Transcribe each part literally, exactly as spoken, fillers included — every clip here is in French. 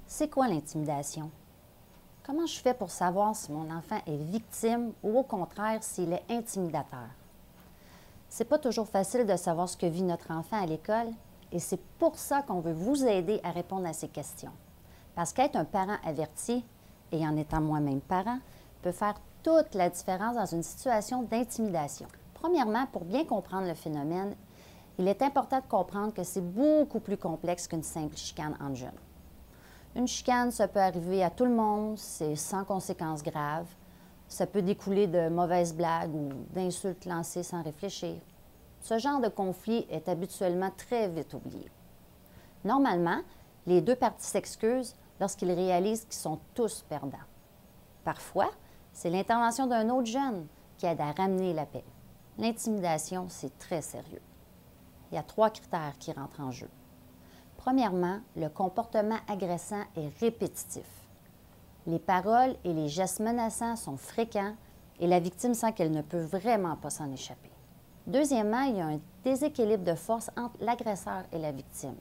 C'est quoi l'intimidation? Comment je fais pour savoir si mon enfant est victime ou au contraire s'il est intimidateur? C'est pas toujours facile de savoir ce que vit notre enfant à l'école et c'est pour ça qu'on veut vous aider à répondre à ces questions. Parce qu'être un parent averti, et en étant moi-même parent, peut faire toute la différence dans une situation d'intimidation. Premièrement, pour bien comprendre le phénomène, il est important de comprendre que c'est beaucoup plus complexe qu'une simple chicane entre jeunes. Une chicane, ça peut arriver à tout le monde, c'est sans conséquences graves. Ça peut découler de mauvaises blagues ou d'insultes lancées sans réfléchir. Ce genre de conflit est habituellement très vite oublié. Normalement, les deux parties s'excusent lorsqu'ils réalisent qu'ils sont tous perdants. Parfois, c'est l'intervention d'un autre jeune qui aide à ramener la paix. L'intimidation, c'est très sérieux. Il y a trois critères qui rentrent en jeu. Premièrement, le comportement agressant est répétitif. Les paroles et les gestes menaçants sont fréquents et la victime sent qu'elle ne peut vraiment pas s'en échapper. Deuxièmement, il y a un déséquilibre de force entre l'agresseur et la victime.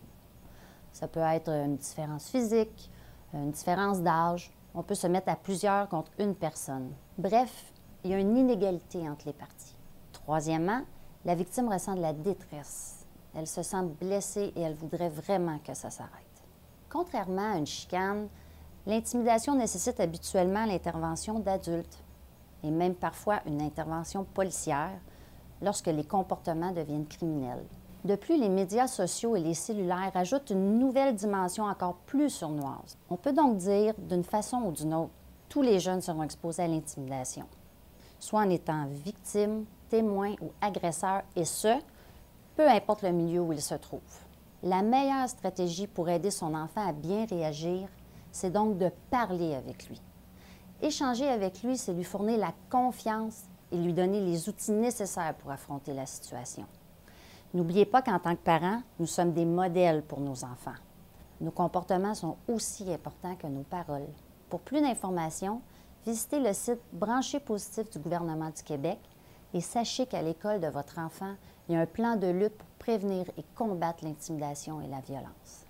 Ça peut être une différence physique, une différence d'âge. On peut se mettre à plusieurs contre une personne. Bref, il y a une inégalité entre les parties. Troisièmement, la victime ressent de la détresse. Elle se sent blessée et elle voudrait vraiment que ça s'arrête. Contrairement à une chicane, l'intimidation nécessite habituellement l'intervention d'adultes et même parfois une intervention policière lorsque les comportements deviennent criminels. De plus, les médias sociaux et les cellulaires ajoutent une nouvelle dimension encore plus sournoise. On peut donc dire, d'une façon ou d'une autre, tous les jeunes seront exposés à l'intimidation, soit en étant victimes, témoins ou agresseurs, et ce, peu importe le milieu où il se trouve. La meilleure stratégie pour aider son enfant à bien réagir, c'est donc de parler avec lui. Échanger avec lui, c'est lui fournir la confiance et lui donner les outils nécessaires pour affronter la situation. N'oubliez pas qu'en tant que parents, nous sommes des modèles pour nos enfants. Nos comportements sont aussi importants que nos paroles. Pour plus d'informations, visitez le site Brancher positif du gouvernement du Québec et sachez qu'à l'école de votre enfant, il y a un plan de lutte pour prévenir et combattre l'intimidation et la violence.